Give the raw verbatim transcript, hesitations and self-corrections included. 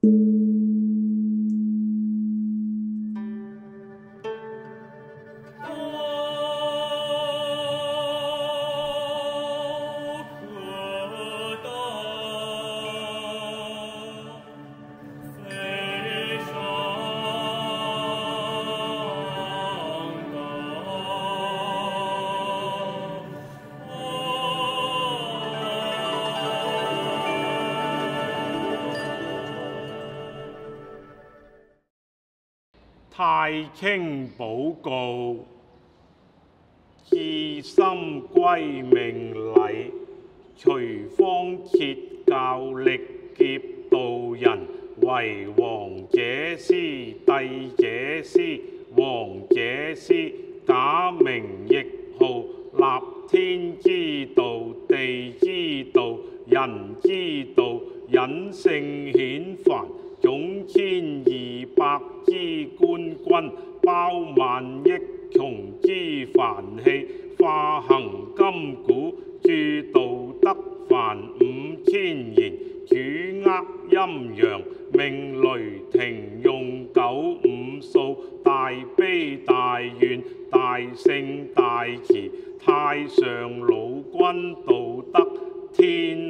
太清報告，至心歸命禮，隨方設教力劫道人，為王者師、帝者師、王者師，假名譯號，立天之道、地之道、人之道，隱性顯繁。總千二百之官軍，包萬億窮之繁氣，化行金鼓，鑄道德梵五千言，主厄陰陽，命雷霆用九五數，大悲大願，大聖大慈，太上老君道德天